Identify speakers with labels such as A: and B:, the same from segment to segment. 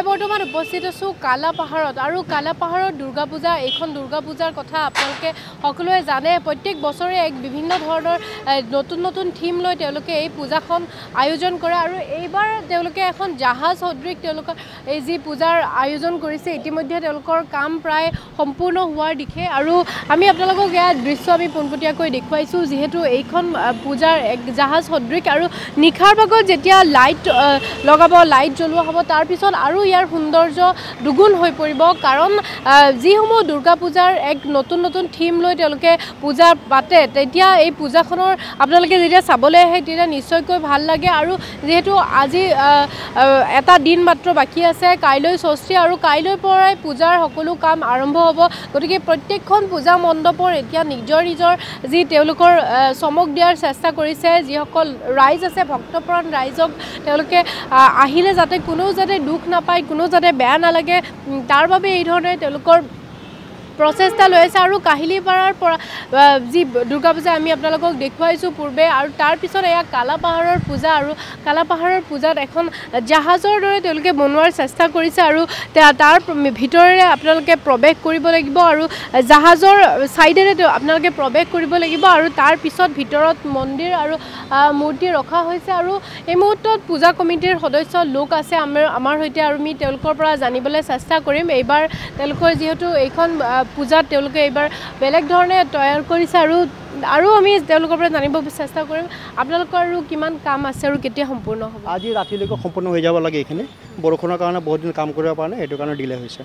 A: মই বৰ্তমান উপস্থিত আছোঁ কালাপাহাৰত আৰু কালাপাহাৰত দুৰ্গা পূজা এইখন দুৰ্গা পূজাৰ কথা আপোনালোকে সকলোৱে জানে প্ৰত্যেক বছৰে এক বিভিন্ন ধৰণৰ নতুন নতুন থিম লৈ তেওঁলোকে এই পূজাখন আয়োজন কৰে আৰু এইবাৰ তেওঁলোকে এখন জাহাজ সদৃশ তেওঁলোকৰ এই যি পূজাৰ আয়োজন কৰিছে ইতিমধ্যে তেওঁলোকৰ কাম প্ৰায় সম্পূৰ্ণ হোৱাৰ দিশে আৰু আমি আপোনালোকক ইয়াৰ দৃশ্য আমি পোনপটীয়াকৈ দেখুৱাইছোঁ যিহেতু এইখন পূজাৰ এক জাহাজ সদৃশ আৰু নিশাৰ ভাগত যেতিয়া লাইট লগাব লাইট জ্বলোৱা হ'ব তাৰ পিছত আৰু ইয়াৰ সৌন্দৰ্য দুগুণ হৈ পৰিব কাৰণ যিসমূহ দুৰ্গা পূজাৰ এক নতুন নতুন থিম লৈ তেওঁলোকে পূজা পাতে তেতিয়া এই পূজাখনৰ আপোনালোকে যেতিয়া চাবলৈ আহে তেতিয়া নিশ্চয়কৈ ভাল লাগে আৰু যেহেতু আজি এটা দিন মাত্ৰ বাকী আছে কাইলৈ ষষ্ঠী আৰু কাইলৈৰ পৰাই পূজাৰ সকলো কাম আৰম্ভ হ'ব গতিকে প্ৰত্যেকখন পূজা মণ্ডপৰ এতিয়া নিজৰ নিজৰ যি তেওঁলোকৰ চমক দিয়াৰ চেষ্টা কৰিছে যিসকল ৰাইজ আছে ভক্তপ্ৰাণ ৰাইজক তেওঁলোকে আহিলে যাতে কোনো যাতে দুখ নাপায় কোনো যাতে বেয়া নালাগে তাৰ বাবে এই ধৰণে তেওঁলোকৰ প্ৰচেষ্টা লৈ আছে আৰু কাহিলীপাৰাৰ পৰা যি দুৰ্গা পূজা আমি আপোনালোকক দেখুৱাইছোঁ পূৰ্বে আৰু তাৰপিছত এয়া কালাপাহাৰৰ পূজা আৰু কালাপাহাৰৰ পূজাত এখন জাহাজৰ দৰে তেওঁলোকে বনোৱাৰ চেষ্টা কৰিছে আৰু তাৰ ভিতৰেৰে আপোনালোকে প্ৰৱেশ কৰিব লাগিব আৰু জাহাজৰ ছাইডেৰে আপোনালোকে প্ৰৱেশ কৰিব লাগিব আৰু তাৰপিছত ভিতৰত মন্দিৰ আৰু মূৰ্তি ৰখা হৈছে আৰু এই মুহূৰ্তত পূজা কমিটিৰ সদস্য লোক আছে আমাৰ সৈতে আৰু আমি তেওঁলোকৰ পৰা জানিবলৈ চেষ্টা কৰিম এইবাৰ তেওঁলোকৰ যিহেতু এইখন পূজাত তেওঁলোকে এইবাৰ বেলেগ ধৰণে তৈয়াৰ কৰিছে আৰু আমি তেওঁলোকৰ পৰা জানিব চেষ্টা কৰিম আপোনালোকৰ আৰু কিমান কাম আছে আৰু কেতিয়া সম্পূৰ্ণ হ'ব
B: আজি ৰাতিলৈকে সম্পূৰ্ণ হৈ যাব লাগে এইখিনি বৰষুণৰ কাৰণে বহুত দিন কাম কৰিব পৰা নাই সেইটো কাৰণে ডিলে হৈছে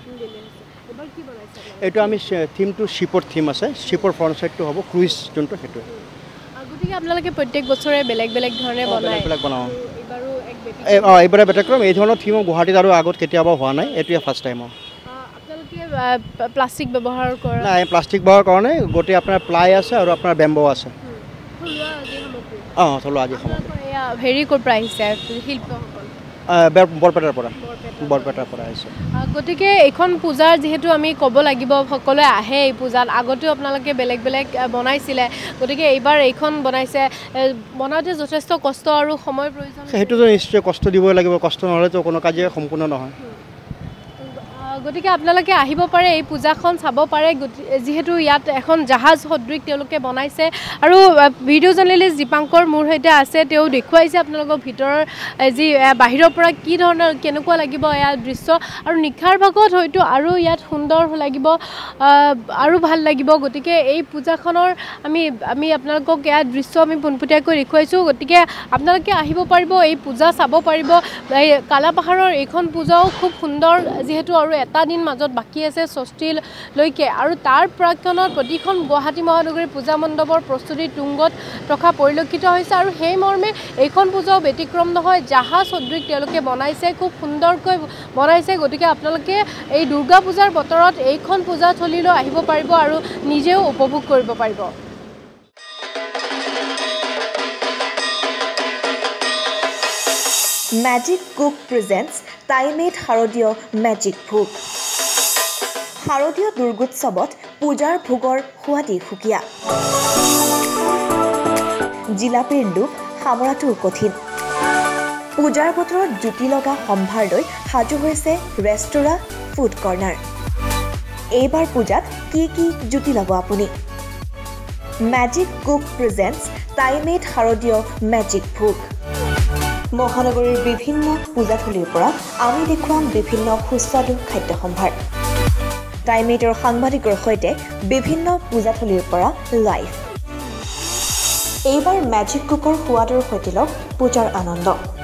B: এইটো আমি থিমটো শ্বিপৰ থিম আছে শ্বিপৰ ফ্ৰণ্ট ছাইডটো হ'ব ক্ৰুইজ যোনটো সেইটো
A: গতিকে আপোনালোকে প্ৰত্যেক বছৰে বেলেগ বেলেগ ধৰণে
B: বনাওঁ এইবাৰে ব্যতিক্ৰম এই ধৰণৰ থিম গুৱাহাটীত আৰু আগত কেতিয়াবা হোৱা নাই এইটোৱে ফাৰ্ষ্ট টাইম
A: প্লাষ্টিক ব্যৱহাৰ কৰা
B: নাই প্লাষ্টিক ব্যৱহাৰ কৰা নাই গোটেই আপোনাৰ প্লাই আছে আৰু আপোনাৰ বেম্বো আছে থলুৱা আজি
A: হেৰি ক'ৰ পৰা আহিছে শিল্পসকল
B: বৰপেটাৰ পৰা আহিছে
A: গতিকে এইখন পূজাৰ যিহেতু আমি ক'ব লাগিব সকলোৱে আহে এই পূজাত আগতেও আপোনালোকে বেলেগ বেলেগ বনাইছিলে গতিকে এইবাৰ এইখন বনাইছে বনাওঁতে যথেষ্ট কষ্ট আৰু সময়ৰ প্ৰয়োজন
B: সেইটোতো নিশ্চয় কষ্ট দিবই লাগিব কষ্ট নহ'লেতো কোনো কাজে সম্পূৰ্ণ নহয়
A: গতিকে আপোনালোকে আহিব পাৰে এই পূজাখন চাব পাৰে যিহেতু ইয়াত এখন জাহাজ সদৃশ তেওঁলোকে বনাইছে আৰু ভিডিঅ' জাৰ্নেলিষ্ট দীপাংকৰ মোৰ সৈতে আছে তেওঁ দেখুৱাইছে আপোনালোকৰ ভিতৰৰ যি বাহিৰৰ পৰা কি ধৰণৰ কেনেকুৱা লাগিব এয়া দৃশ্য আৰু নিশাৰ ভাগত হয়তো আৰু ইয়াত সুন্দৰ লাগিব আৰু ভাল লাগিব গতিকে এই পূজাখনৰ আমি আপোনালোকক এয়া দৃশ্য আমি পোনপটীয়াকৈ দেখুৱাইছোঁ গতিকে আপোনালোকে আহিব পাৰিব এই পূজা চাব পাৰিব এই কালাপাহাৰৰ এইখন পূজাও খুব সুন্দৰ যিহেতু আৰু এটা দিন মাজত বাকী আছে ষষ্ঠীলৈকে আৰু তাৰ প্ৰাক্ষণত প্ৰতিখন গুৱাহাটী মহানগৰীৰ পূজা মণ্ডপৰ প্ৰস্তুতি তুংগত থকা পৰিলক্ষিত হৈছে আৰু সেই মৰ্মে এইখন পূজাও ব্যতিক্ৰম নহয় জাহাজ সদৃশ তেওঁলোকে বনাইছে খুব সুন্দৰকৈ বনাইছে গতিকে আপোনালোকে এই দুৰ্গা পূজাৰ বতৰত এইখন পূজাথলীলৈ আহিব পাৰিব আৰু নিজেও উপভোগ কৰিব পাৰিব
C: Magic Cook presents Time-Made শাৰদীয় Magic ভোগ শাৰদীয় দুৰ্গোৎসৱত পূজাৰ ভোগৰ সোৱাদি সুকীয়া জিলাপিৰ লোভ সামৰাটো কঠিন পূজাৰ বতৰত জুতি লগা সম্ভাৰ লৈ সাজু হৈছে ৰেষ্টুৰাঁ ফুড কৰ্ণাৰ এইবাৰ পূজাত কি জুতি ল'ব আপুনি Magic Cook presents Time-Made শাৰদীয় Magic ভোগ মহানগৰীৰ বিভিন্ন পূজাথলীৰ পৰা আমি দেখুৱাম বিভিন্ন সুস্বাদু খাদ্য সম্ভাৰ টাইমেটৰ সাংবাদিকৰ সৈতে বিভিন্ন পূজাথলীৰ পৰা লাইভ এইবাৰ মেজিক কুকৰ সোৱাদৰ সৈতে লওক পূজাৰ আনন্দ